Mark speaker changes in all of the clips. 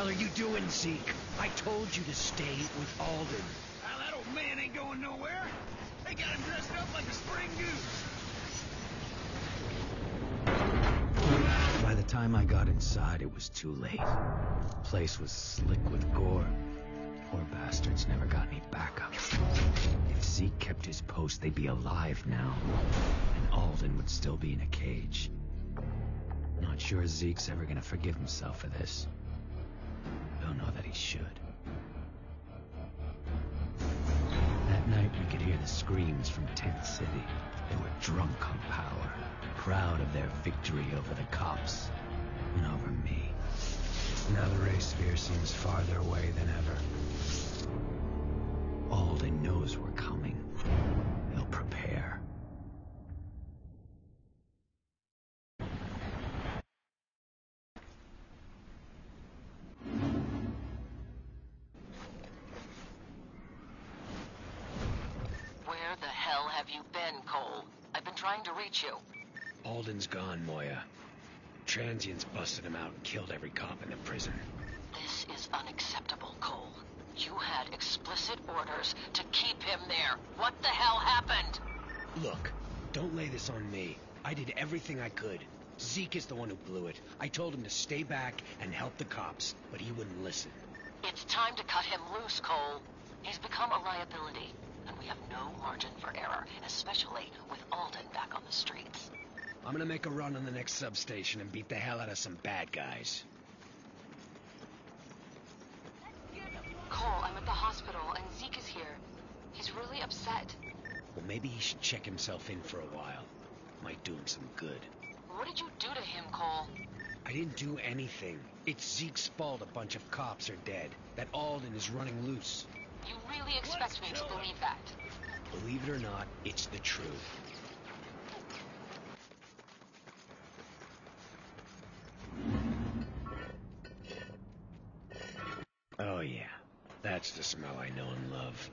Speaker 1: are you doing, Zeke? I told you to stay with Alden.
Speaker 2: Well, that old man ain't going nowhere. They got him dressed up like a spring goose.
Speaker 1: By the time I got inside, it was too late. The place was slick with gore. Poor bastards never got any backup. If Zeke kept his post, they'd be alive now. And Alden would still be in a cage. Not sure Zeke's ever gonna forgive himself for this. Don't know that he should. That night we could hear the screams from Tent City. They were drunk on power, proud of their victory over the cops and over me. Now the race sphere seems farther away than ever. Alden knows we're coming. He'll prepare.
Speaker 3: Where the hell have you been, Cole? I've been trying to reach you.
Speaker 1: Alden's gone, Moya. Transients busted him out and killed every cop in the prison.
Speaker 3: This is unacceptable, Cole. You had explicit orders to keep him there. What the hell happened?
Speaker 1: Look, don't lay this on me. I did everything I could. Zeke is the one who blew it. I told him to stay back and help the cops, but he wouldn't listen.
Speaker 3: It's time to cut him loose, Cole. He's become a liability, and we have no margin for error, especially with Alden back on the streets.
Speaker 1: I'm gonna make a run on the next substation and beat the hell out of some bad guys.
Speaker 4: Cole, I'm at the hospital, and Zeke is here. He's really upset.
Speaker 1: Well, maybe he should check himself in for a while. Might do him some good.
Speaker 4: What did you do to him, Cole?
Speaker 1: I didn't do anything. It's Zeke's fault a bunch of cops are dead. That Alden is running loose.
Speaker 4: You really expect me to believe that?
Speaker 1: Believe it or not, it's the truth. Oh yeah, that's the smell I know and love.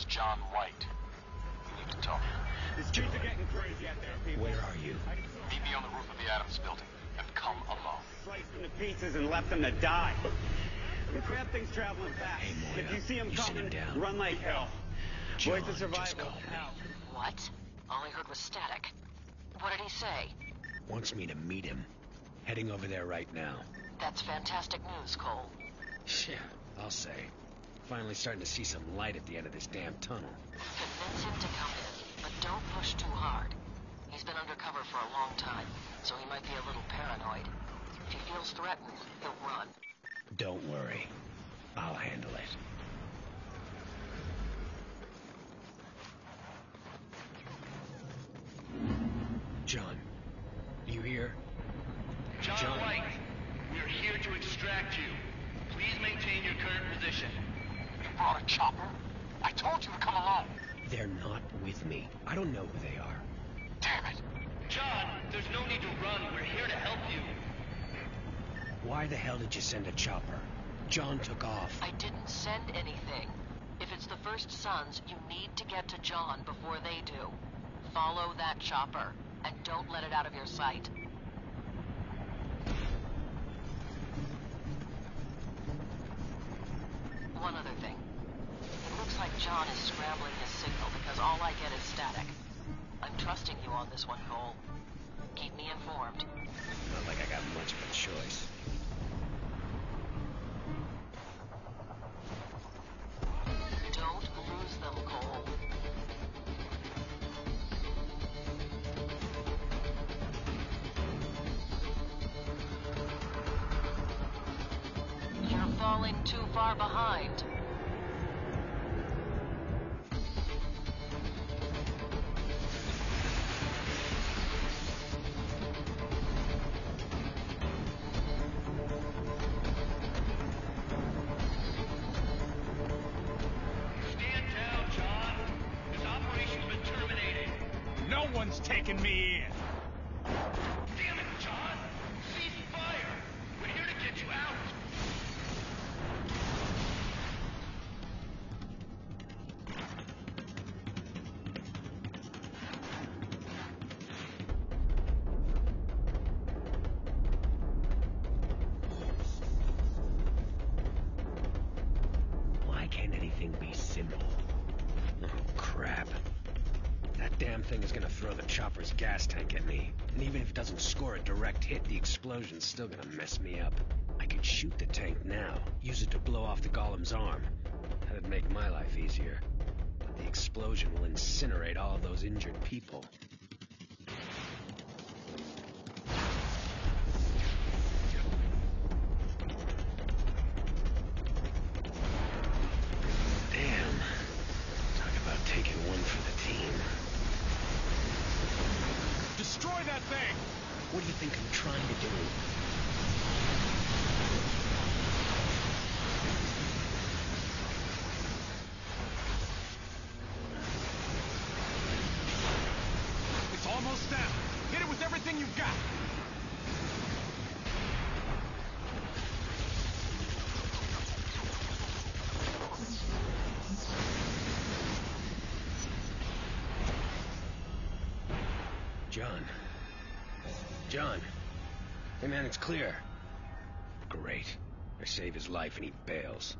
Speaker 5: John White. We need to talk.
Speaker 2: The streets are getting crazy out there, people.
Speaker 1: Where are you?
Speaker 5: Meet me on the roof of the Adams building, and come alone.
Speaker 2: Sliced them to pieces and left them to die. We have things traveling fast.
Speaker 1: Hey, Moya,
Speaker 2: If you see them
Speaker 1: you
Speaker 2: coming,
Speaker 1: sitting down?
Speaker 2: run like hell.
Speaker 1: John
Speaker 2: Voice of survival.
Speaker 1: just called me.
Speaker 2: Out.
Speaker 3: What? All I heard was static. What did he say?
Speaker 1: Wants me to meet him. Heading over there right now.
Speaker 3: That's fantastic news, Cole.
Speaker 1: Yeah, I'll say. Finally starting to see some light at the end of this damn tunnel.
Speaker 3: Convince him to come in, but don't push too hard. He's been undercover for a long time, so he might be a little paranoid. If he feels threatened, he'll run.
Speaker 1: Don't worry. I'll handle it. John, you here?
Speaker 6: John White, we are here to extract you. Please maintain your current position.
Speaker 5: You brought a chopper? I told you to come alone.
Speaker 1: They're not with me. I don't know who they are.
Speaker 5: Damn it.
Speaker 6: John, there's no need to run. We're here to help you.
Speaker 1: Why the hell did you send a chopper? John took off.
Speaker 3: I didn't send anything. If it's the First Sons, you need to get to John before they do. Follow that chopper, and don't let it out of your sight. One other thing. It looks like John is scrambling his signal because all I get is static. I'm trusting you on this one, Cole. Keep me informed.
Speaker 1: Not like I got much of a choice.
Speaker 3: Don't lose them, Cole. You're falling too far behind.
Speaker 6: Stand down, John. This operation's been terminated.
Speaker 2: No one's taking me in.
Speaker 6: Damn it, John. Cease fire. We're here to get you out.
Speaker 1: Why can't anything be simple? Oh, crap. That damn thing is gonna throw the chopper's gas tank at me. And even if it doesn't score a direct hit, the explosion's still gonna mess me up. I could shoot the tank now, use it to blow off the golem's arm. That'd make my life easier. But the explosion will incinerate all of those injured people. Damn. Talk about taking one for the team.
Speaker 2: Destroy that thing!
Speaker 1: What do you think I'm trying to do?
Speaker 2: It's almost down. Hit it with everything you've got.
Speaker 1: John. John. Hey man, it's clear. Great. I save his life and he bails.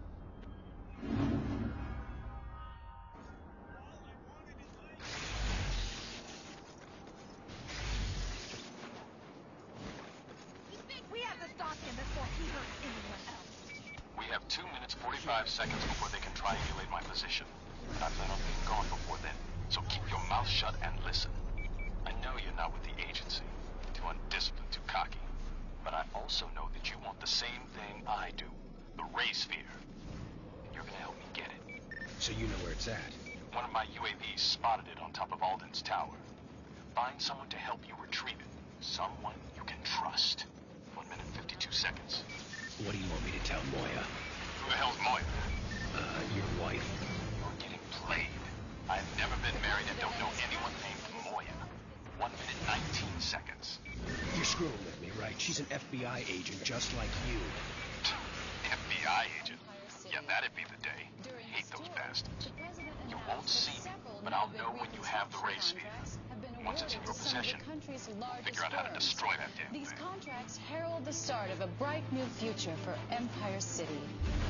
Speaker 7: We have to stop him before he hurts anyone else.
Speaker 5: We have 2 minutes 45 seconds before they can triangulate my position. I plan on being gone before then, so keep your mouth shut and listen. I know you're not with the agency. Too undisciplined, too cocky. But I also know that you want the same thing I do. The ray sphere. And you're gonna help me get it.
Speaker 1: So you know where it's at.
Speaker 5: One of my UAVs spotted it on top of Alden's tower. Find someone to help you retrieve it. Someone you can trust. 1 minute 52 seconds.
Speaker 1: What do you want me to tell Moya?
Speaker 5: Who the hell's Moya?
Speaker 1: Your wife.
Speaker 5: You're getting played. I've never been married and don't know anyone named Moya. 1 minute 19 seconds.
Speaker 1: You're screwing with me, right? She's an FBI agent just like you.
Speaker 5: FBI agent? Yeah, that'd be the day. I hate those bastards. You won't see me, but I'll know when you have the ray sphere. Once it's in your possession, we'll figure out how to destroy that damn thing.
Speaker 4: These contracts herald the start of a bright new future for Empire City.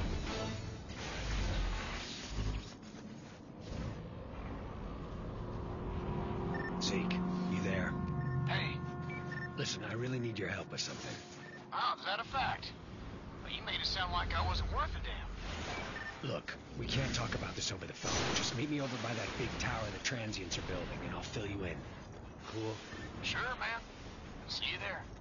Speaker 1: Zeke, you there?
Speaker 5: Hey.
Speaker 1: Listen, I really need your help with something.
Speaker 5: Oh, is that a fact? Well, you made it sound like I wasn't worth a damn.
Speaker 1: Look, we can't talk about this over the phone. Just meet me over by that big tower the transients are building, and I'll fill you in. Cool?
Speaker 5: Sure, man. See you there.